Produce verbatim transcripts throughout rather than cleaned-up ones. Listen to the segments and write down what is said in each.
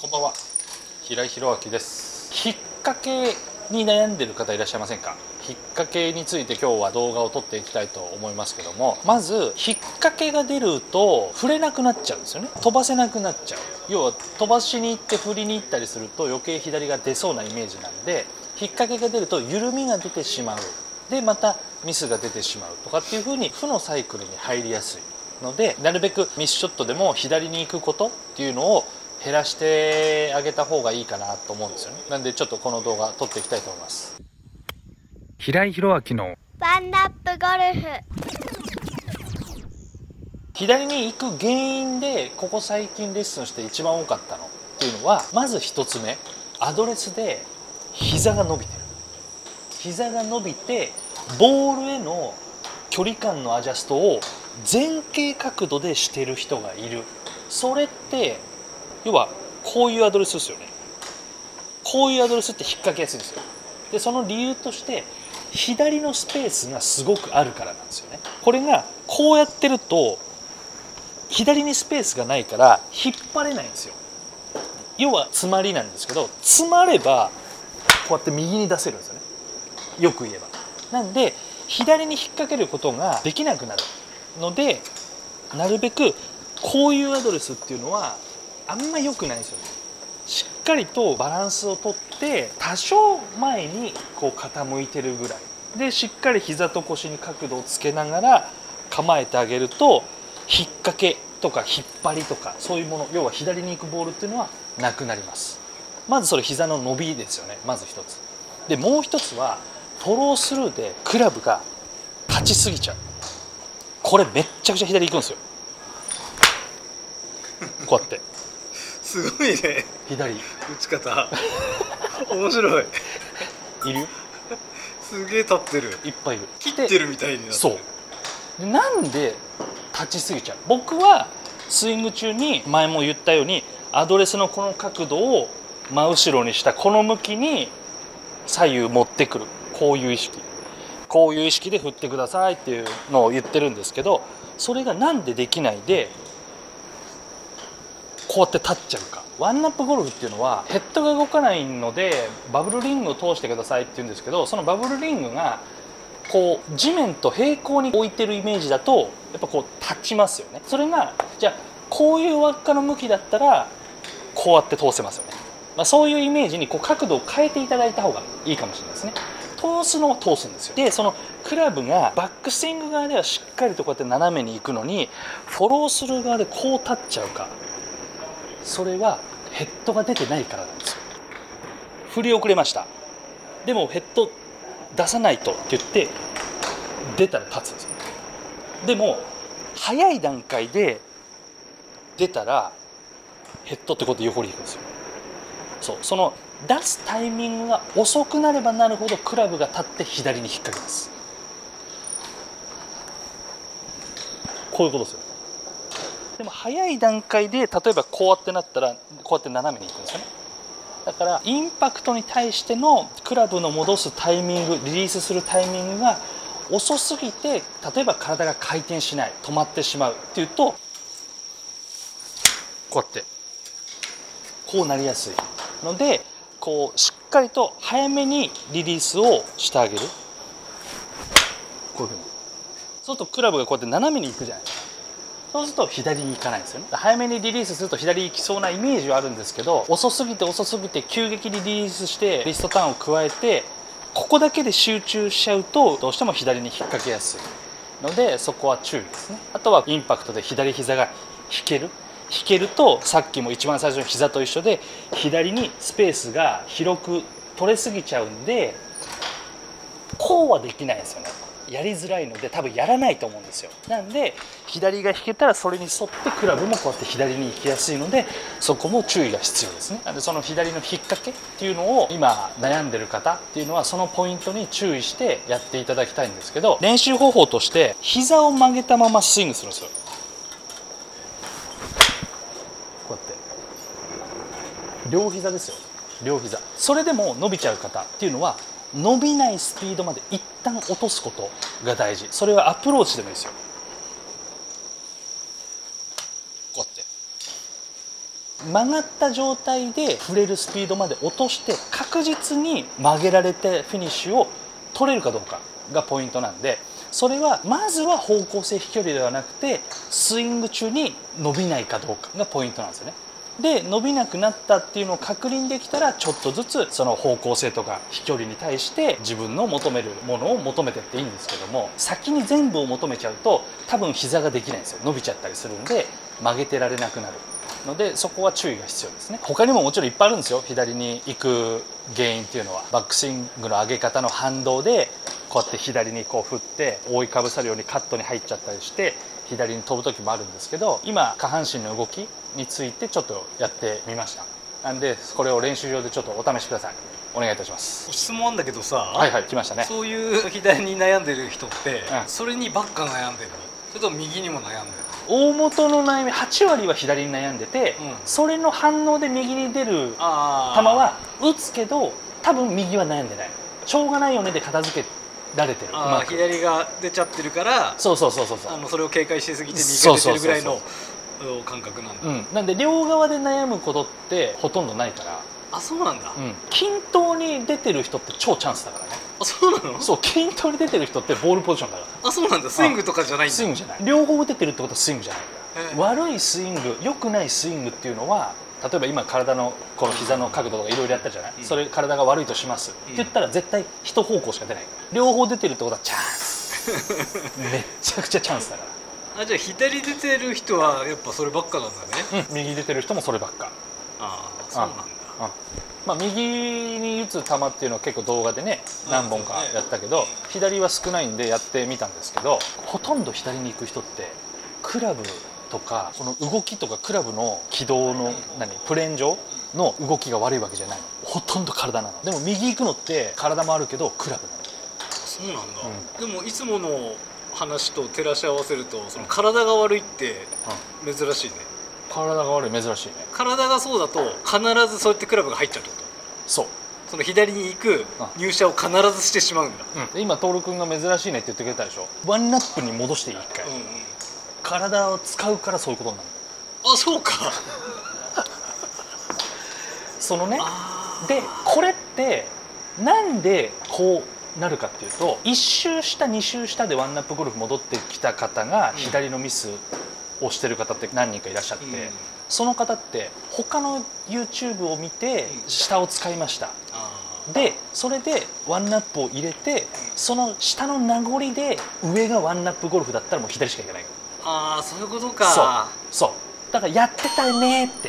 こんばんは、平井弘明です。引っ掛けに悩んでる方いらっしゃいませんか？引っ掛けについて今日は動画を撮っていきたいと思いますけども、まず引っ掛けが出ると振れなくなっちゃうんですよね。飛ばせなくなっちゃう。要は飛ばしに行って振りに行ったりすると余計左が出そうなイメージなんで、引っ掛けが出ると緩みが出てしまう。でまたミスが出てしまうとかっていう風に負のサイクルに入りやすいので、なるべくミスショットでも左に行くことっていうのを減らしてあげた方がいいかなと思うんですよね。なんでちょっとこの動画撮っていきたいと思います。平井弘明のワンナップゴルフ。 左に行く原因でここ最近レッスンして一番多かったのっていうのは、まず一つ目、アドレスで膝が伸びてる。膝が伸びてボールへの距離感のアジャストを前傾角度でしてる人がいる。それって要はこういうアドレスですよね。こういうアドレスって引っ掛けやすいんですよ。でその理由として左のスペースがすごくあるからなんですよね。これがこうやってると左にスペースがないから引っ張れないんですよ。要は詰まりなんですけど、詰まればこうやって右に出せるんですよね。よく言えば。なんで左に引っ掛けることができなくなるので、なるべくこういうアドレスっていうのはあんま良くないんですよ。しっかりとバランスをとって多少前にこう傾いてるぐらいで、しっかり膝と腰に角度をつけながら構えてあげると、引っ掛けとか引っ張りとかそういうもの、要は左に行くボールっていうのはなくなります。まずそれ膝の伸びですよね。まず一つで、もう一つはフォロースルーでクラブが立ちすぎちゃう。これめっちゃくちゃ左行くんですよ。こうやってすごいね、 左打ち方面白い。 いるよ。 すげえ立ってる。 いっぱいいる。 切ってるみたいになってる。 そうで、なんで立ちすぎちゃう。僕はスイング中に前も言ったようにアドレスのこの角度を真後ろにしたこの向きに左右持ってくる、こういう意識こういう意識で振ってくださいっていうのを言ってるんですけど、それがなんでできないでこうやって立っちゃうか。ワンナップゴルフっていうのはヘッドが動かないのでバブルリングを通してくださいって言うんですけど、そのバブルリングがこう地面と平行に置いてるイメージだとやっぱこう立ちますよね。それがじゃあこういう輪っかの向きだったらこうやって通せますよね。まあ、そういうイメージにこう角度を変えていただいた方がいいかもしれないですね。通すのは通すんですよ。でそのクラブがバックスイング側ではしっかりとこうやって斜めに行くのに、フォローする側でこう立っちゃうか、それはヘッドが出てないからなんですよ。振り遅れました。でもヘッド出さないとって言って出たら立つんですよ。でも早い段階で出たらヘッドってことで横に引くんですよ。そう、その出すタイミングが遅くなればなるほどクラブが立って左に引っ掛けます。こういうことですよ。でも早い段階で例えばこうやってなったらこうやって斜めにいくんですよね。だからインパクトに対してのクラブの戻すタイミング、リリースするタイミングが遅すぎて、例えば体が回転しない、止まってしまうっていうとこうやってこうなりやすいので、こうしっかりと早めにリリースをしてあげる。こういうふうにそうするとクラブがこうやって斜めに行くじゃないですか。そうすると左に行かないんですよね。早めにリリースすると左に行きそうなイメージはあるんですけど、遅すぎて遅すぎて急激にリリースしてリストターンを加えてここだけで集中しちゃうとどうしても左に引っ掛けやすいので、そこは注意ですね。あとはインパクトで左膝が引ける引けると、さっきも一番最初の膝と一緒で左にスペースが広く取れすぎちゃうんで、こうはできないですよね。やりづらいので多分やらないと思うんですよ。なんで左が引けたらそれに沿ってクラブもこうやって左に行きやすいので、そこも注意が必要ですね。なんでその左の引っ掛けっていうのを今悩んでる方っていうのはそのポイントに注意してやっていただきたいんですけど、練習方法として膝を曲げたままスイングするんですよ。こうやって両膝ですよ。両膝。それでも伸びちゃう方っていうのは伸びないスピードまで一旦落とすことが大事。それはアプローチでもいいですよ。こうやって曲がった状態で触れるスピードまで落として確実に曲げられてフィニッシュを取れるかどうかがポイントなんで、それはまずは方向性飛距離ではなくてスイング中に伸びないかどうかがポイントなんですよね。で伸びなくなったっていうのを確認できたらちょっとずつその方向性とか飛距離に対して自分の求めるものを求めてっていいんですけども、先に全部を求めちゃうと多分膝ができないんですよ。伸びちゃったりするんで曲げてられなくなるので、そこは注意が必要ですね。他にももちろんいっぱいあるんですよ。左に行く原因っていうのはバックスイングの上げ方の反動でこうやって左にこう振って覆いかぶさるようにカットに入っちゃったりして左に飛ぶ時もあるんですけど、今下半身の動きについてちょっとやってみました。なんでこれを練習場でちょっとお試しください。お願いいたします。 質問あんだけどさ、 はいはい、来ましたね。 そういう左に悩んでる人って、 うんそれにばっか悩んでるの？それとも右にも悩んでるの？ 大元の悩みはち割は左に悩んでて、 うんそれの反応で右に出る球あーは打つけど多分右は悩んでない。しょうがないよねで片付けられてる。うあーまく左が出ちゃってるからそうそうそうそうそうあのそれを警戒しすぎて右が出てるぐらいのうん感覚なんだ、 うん、なんで両側で悩むことってほとんどないから、 あそうなんだ、 うん、均等に出てる人って超チャンスだからね。 あそうなの？ そう、均等に出てる人ってボールポジションだからあそうなんだ、スイングとかじゃないんだ。 スイングじゃない。両方出てるってことはスイングじゃないから、 へえ悪いスイング、良くないスイングっていうのは、例えば今体のこの膝の角度とかいろいろやったじゃない、うん、それ体が悪いとします、うん、って言ったら絶対一方向しか出ないから、両方出てるってことはチャンスめっちゃくちゃチャンスだから。 あじゃあ左出てる人はやっぱそればっかなんだね。 うん、右出てる人もそればっか。 ああそうなんだ。 ああまあ、右に打つ球っていうのは結構動画でね何本かやったけど、左は少ないんでやってみたんですけど、ほとんど左に行く人ってクラブとかその動きとかクラブの軌道の何プレーン上の動きが悪いわけじゃないの。ほとんど体なの。でも右行くのって体もあるけどクラブなの。 そうなんだ、 うん、 でもいつもの話と照らし合わせるとその体が悪いって珍しいね、 うん、体が悪い珍しいね。 体がそうだと必ずそうやってクラブが入っちゃうってこと？ そう、 その左に行く入射を必ずしてしまうんだ、 うん、今徹君が珍しいねって言ってくれたでしょ。ワンナップに戻していい一回、うんうん、体を使うからそういうことになる。 あそうかそのねでこれってなんでこうなるかっていうと、いっ周したに周したでワンナップゴルフ戻ってきた方が左のミスをしてる方って何人かいらっしゃって、うん、その方って他の YouTube を見て下を使いました、うん、でそれでワンナップを入れてその下の名残で上がワンナップゴルフだったらもう左しかいけない。 ああそういうことか。 そうそうだからやってたねって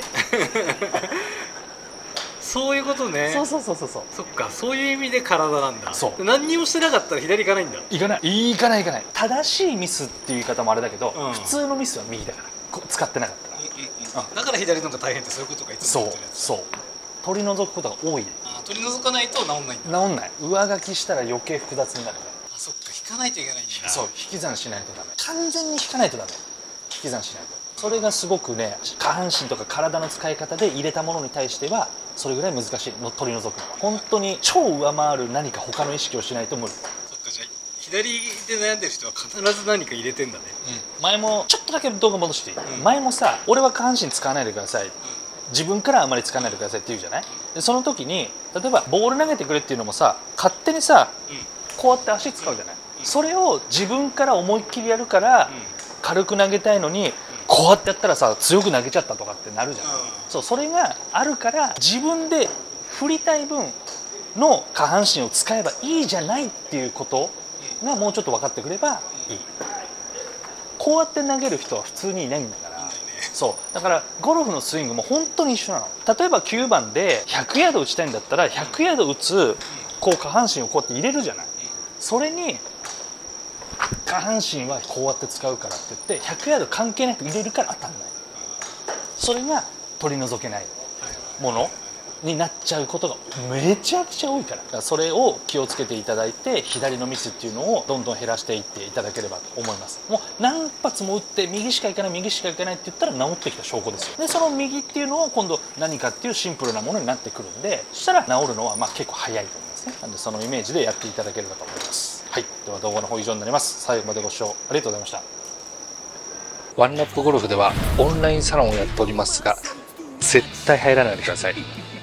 そういうことね。 そうそうそうそうそう。 そっか、そういう意味で体なんだ。 そう何にもしてなかったら左行かないんだ。 行かない行かない行かない。正しいミスっていう言い方もあれだけど、うん、普通のミスは右だからこ使ってなかったら、うんうんうん、 だから左の方が大変ってそういうことか。いつも言ってるやつ。そうそう取り除くことが多い。 あ取り除かないと治んないんだ。 治んない。上書きしたら余計複雑になるから。 あそっか、引かないといけないんだ。 そう引き算しないとダメ。完全に引かないとダメ。引き算しないと。それがすごくね、下半身とか体の使い方で入れたものに対してはそれぐらい難しいの。取り除くのは本当に超上回る何か他の意識をしないと無理。 そっか、じゃあ左で悩んでる人は必ず何か入れてんだね、 うん、前もちょっとだけ動画戻していい、うん、前もさ俺は下半身使わないでください、うん、自分からあまり使わないでくださいって言うじゃない。でその時に例えばボール投げてくれっていうのもさ勝手にさ、うん、こうやって足使うじゃない、うん、それを自分から思いっきりやるから、うん、軽く投げたいのにこうやってやったらさ強く投げちゃったとかってなるじゃん、うん、そうそれがあるから自分で振りたい分の下半身を使えばいいじゃないっていうことがもうちょっと分かってくればいい。こうやって投げる人は普通にいないんだから。そうだからゴルフのスイングも本当に一緒なの。例えばきゅうばんでひゃくヤード打ちたいんだったらひゃくヤード打つこう下半身をこうやって入れるじゃない。それに下半身はこうやって使うからって言ってひゃくヤード関係なく入れるから当たんない。それが取り除けないものになっちゃうことがめちゃくちゃ多いから。だからそれを気をつけていただいて左のミスっていうのをどんどん減らしていっていただければと思います。もう何発も打って右しか行かない右しか行かないって言ったら治ってきた証拠ですよ。でその右っていうのを今度何かっていうシンプルなものになってくるんで、そしたら治るのはまあ結構早いと思いますね。なのでそのイメージでやっていただければと思います。はい、では動画の方以上になります。最後までご視聴ありがとうございました。ワンナップゴルフではオンラインサロンをやっておりますが、 絶対入らないでください。